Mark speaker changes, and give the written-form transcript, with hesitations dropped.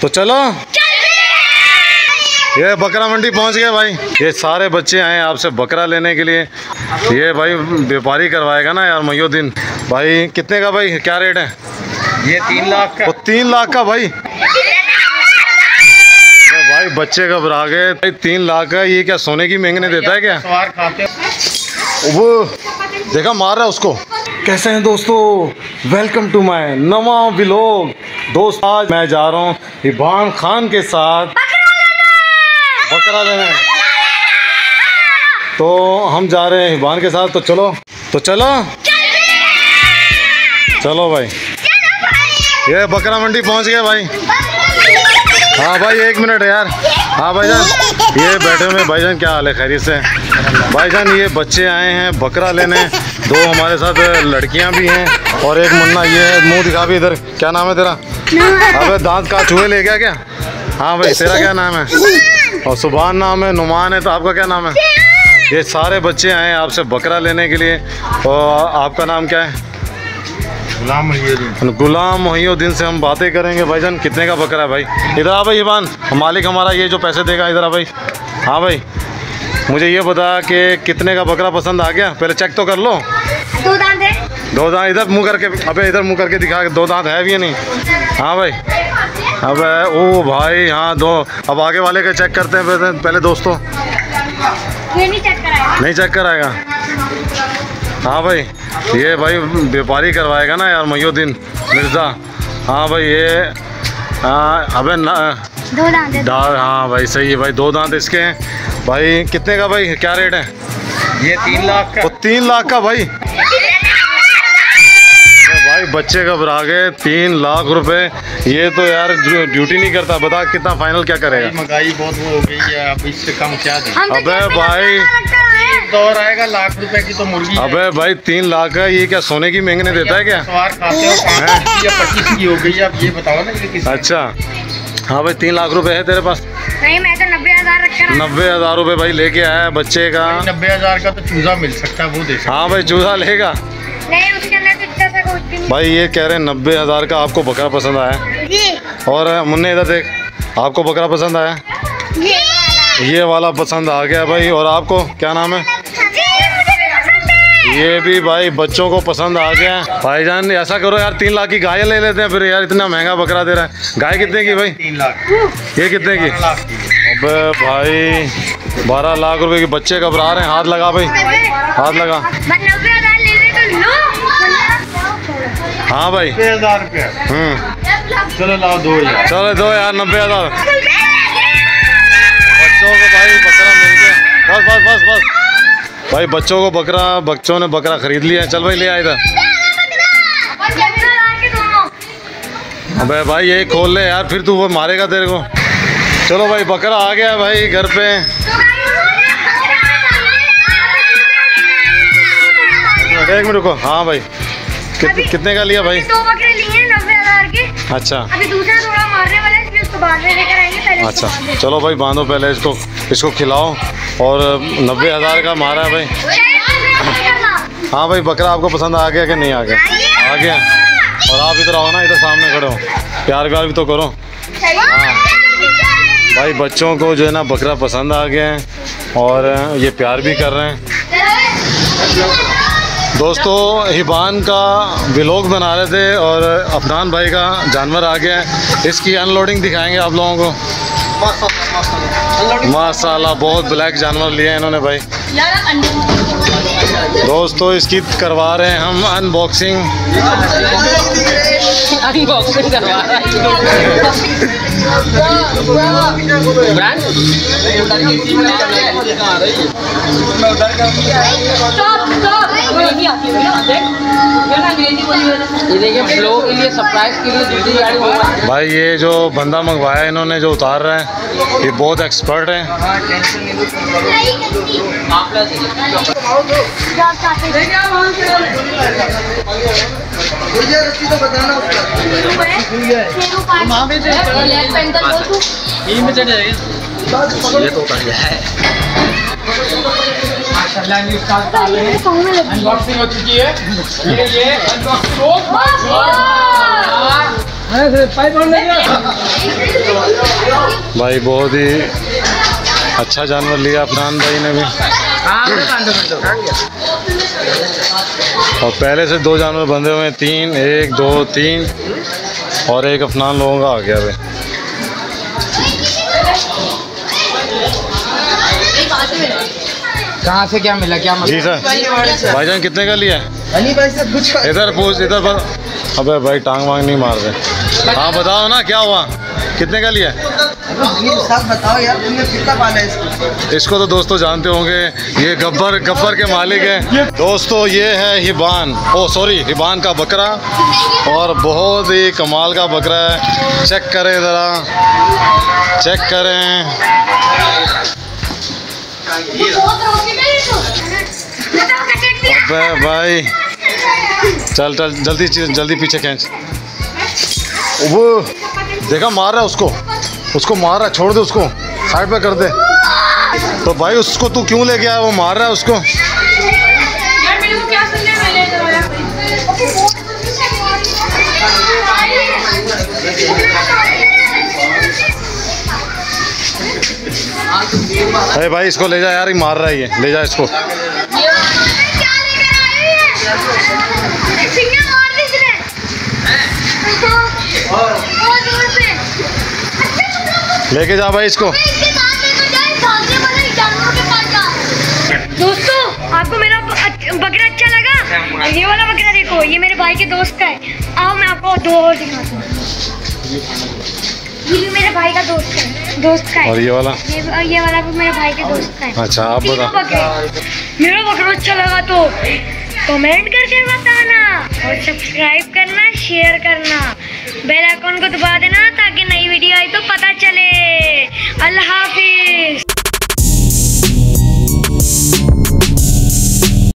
Speaker 1: तो चलो ये बकरा मंडी पहुंच गए भाई। ये सारे बच्चे आए आपसे बकरा लेने के लिए। ये भाई व्यापारी करवाएगा ना यार मोहिउद्दीन भाई। कितने का भाई, क्या रेट है?
Speaker 2: ये 3 लाख का।
Speaker 1: 3 लाख का भाई। भाई बच्चे घबरा गए भाई। 3 लाख का ये क्या सोने की महंगने देता है क्या?
Speaker 2: सवार खाते
Speaker 1: वो देखा मार रहा है उसको। कैसे हैं दोस्तों, वेलकम टू माय नवा व्लॉग। दोस्त आज मैं जा रहा हूँ हिबान खान के साथ बकरा लेने। तो हम जा रहे हैं हिबान के साथ। तो चलो चलो भाई। ये बकरा मंडी पहुँच गए भाई। हाँ भाई 1 मिनट यार। हाँ भाईजान, ये बैठे हुए भाईजान, क्या हाल है? खैरियत से भाईजान? ये बच्चे आए हैं बकरा लेने। 2 हमारे साथ लड़कियां भी हैं और एक मुन्ना। ये मुंह दिखा भी इधर। क्या नाम है तेरा? अबे दांत का चूहे ले गया क्या? हाँ भाई तेरा क्या नाम है? और सुभान नाम है, नुमान है। तो आपका क्या नाम है? ये सारे बच्चे आए हैं आपसे बकरा लेने के लिए। और आपका नाम क्या है? गुलाम मोहिउद्दीन से हम बातें करेंगे भाईजान। कितने का बकरा है भाई? इधर आ भाई हिबान, मालिक हमारा ये जो पैसे देगा। इधर आ भाई। हाँ भाई मुझे ये बता कि कितने का बकरा पसंद आ गया? पहले चेक तो कर लो।
Speaker 3: 2 दांत है।
Speaker 1: 2 दांत इधर मुंह करके। अबे इधर मुंह करके दिखा। 2 दांत है भी नहीं? हाँ भाई। अबे ओ भाई हाँ 2। अब आगे वाले का चेक करते हैं पहले दोस्तों।
Speaker 3: ये नहीं चेक कराएगा।
Speaker 1: नहीं चेक कराएगा? हाँ भाई ये भाई व्यापारी करवाएगा ना यार मोहिउद्दीन मिर्ज़ा। हाँ भाई ये अबे
Speaker 3: 2 दांत है।
Speaker 1: हाँ भाई सही है भाई। 2 दांत इसके हैं भाई। कितने का भाई, क्या रेट है?
Speaker 2: ये 3 लाख का।
Speaker 1: 3 लाख का भाई। भाई बच्चे घबरा गए। 3 लाख रुपए। ये तो यार ड्यूटी नहीं करता। बता कितना फाइनल क्या करेगा?
Speaker 2: महंगाई बहुत हो गई है, अब इससे कम क्या दें?
Speaker 1: अबे भाई
Speaker 2: दौर आएगा लाख रुपए की तो मुर्गी।
Speaker 1: अबे भाई 3 लाख का ये क्या सोने की महंगने देता है क्या?
Speaker 2: सवार खाते हो 5 या 25 की हो गई। अब ये बताओ ना ये किस।
Speaker 1: अच्छा हाँ भाई 3 लाख रुपए है तेरे पास?
Speaker 3: नहीं मैं तो 90,000 रखा।
Speaker 1: 90,000 रुपए भाई लेके आया बच्चे का।
Speaker 2: 90,000 का तो चूजा मिल सकता है, वो दे।
Speaker 1: हाँ भाई चूजा लेगा।
Speaker 3: नहीं उसके अंदर तो इतना सा कुछ भी नहीं।
Speaker 1: भाई ये कह रहे हैं 90,000 का आपको बकरा पसंद आया।
Speaker 3: जी
Speaker 1: और मुन्ने इधर देख, आपको बकरा पसंद आया?
Speaker 3: जी
Speaker 1: ये वाला पसंद आ गया भाई। और आपको क्या नाम है? ये भी भाई बच्चों को पसंद आ गया। भाईजान ऐसा करो यार 3 लाख की गाय ले लेते हैं फिर। यार इतना महंगा बकरा दे रहा है। गाय कितने की भाई?
Speaker 2: 3 लाख।
Speaker 1: ये कितने की?
Speaker 2: 12 लाख की।
Speaker 1: अबे भाई 12 लाख रुपए की। बच्चे घबरा रहे हैं। हाथ लगा भाई, हाथ लगा।
Speaker 3: 90,000 ले ले तो लो।
Speaker 1: हाँ भाई
Speaker 2: 90,000 रुपया। चलो लाओ 2,000।
Speaker 1: चलो 2 यार 90,000। बच्चों को भाई बकरा मिल गया। बस बस बस बस भाई बच्चों को बकरा, बच्चों ने बकरा खरीद लिया। चल भाई ले आ इधर। अबे भाई यही खोल ले यार, फिर तू वो मारेगा तेरे को। चलो भाई बकरा आ गया भाई घर पे। 1 मिनट रुको। हाँ भाई कितने का लिया भाई?
Speaker 3: 2 बकरे लिए 90,000 के।
Speaker 1: अच्छा
Speaker 3: अभी दूसरा थोड़ा मारने वाला है, इसलिए उसको बाद में लेकर आएंगे। पहले
Speaker 1: अच्छा चलो भाई बांधो पहले इसको खिलाओ। और 90,000 का मारा है भाई। हाँ भाई बकरा आपको पसंद आ गया कि नहीं आ गया? आ गया। और आप इधर आओ ना, इधर सामने खड़े हो। प्यार व्यार भी तो करो। हाँ भाई बच्चों को जो है ना बकरा पसंद आ गया है और ये प्यार भी कर रहे हैं। दोस्तों हिबान का व्लॉग बना रहे थे और अफनान भाई का जानवर आ गया है। इसकी अनलोडिंग दिखाएंगे आप लोगों को। माशाल्लाह बहुत ब्लैक जानवर लिया है इन्होंने भाई। दोस्तों इसकी करवा रहे हैं हम अनबॉक्सिंग।
Speaker 4: अनबॉक्सिंग करवा रहा है। ब्लॉग के लिए सरप्राइज के लिए दूसरी गाड़ी
Speaker 1: भाई ये जो बंदा मंगवाया इन्होंने, जो उतार रहे हैं, ये बहुत एक्सपर्ट है।
Speaker 4: ये तो है।
Speaker 2: अनबॉक्सिंग हो चुकी है। ये अनबॉक्सिंग
Speaker 1: भाई बहुत ही अच्छा जानवर लिया अफनान भाई ने भी। और पहले से 2 जानवर बंधे हुए हैं, 3, 1 2 3 और एक अफनान लोगों का आ गया भाई।
Speaker 2: कहाँ से क्या मिला, क्या
Speaker 1: जी सर। भाईजान कितने का लिया? इधर पूछ, इधर बता। अबे भाई टांग वांग नहीं मार रहे। हाँ बताओ ना क्या हुआ, कितने का लिया?
Speaker 2: सब बताओ यार, तुमने कितना पाला है इसको?
Speaker 1: इसको तो दोस्तों जानते होंगे, ये गब्बर के मालिक है दोस्तों। ये है हिबान, ओ सॉरी हिबान का बकरा, और बहुत ही कमाल का बकरा है। चेक करें ज़रा, चेक करें। अबे भाई चल चल जल्दी पीछे खींच। वो देखा मार रहा है उसको मार रहा है, छोड़ दे उसको, साइड पे कर दे। तो भाई उसको तू क्यों लेके आया? वो मार रहा है उसको।
Speaker 3: यार मेरे को क्या सुनने मिले?
Speaker 1: अरे भाई इसको ले जा यार, ये मार रहा है, ये ले जा इसको। लेके जा भाई इसको।
Speaker 3: दोस्तों आपको मेरा बकरा अच्छा लगा? ये वाला बकरा देखो, ये मेरे भाई के दोस्त का है। आओ मैं आपको 2 और दिखाता हूँ। ये भी मेरे भाई का दोस्त का है।
Speaker 1: और ये वाला
Speaker 3: भी मेरे भाई के दोस्त का है।
Speaker 1: अच्छा आप बता।
Speaker 3: मेरा बकरा अच्छा लगा तो कमेंट करके बताना और सब्सक्राइब करना, शेयर करना, बेल आइकन को दबा देना ताकि नई वीडियो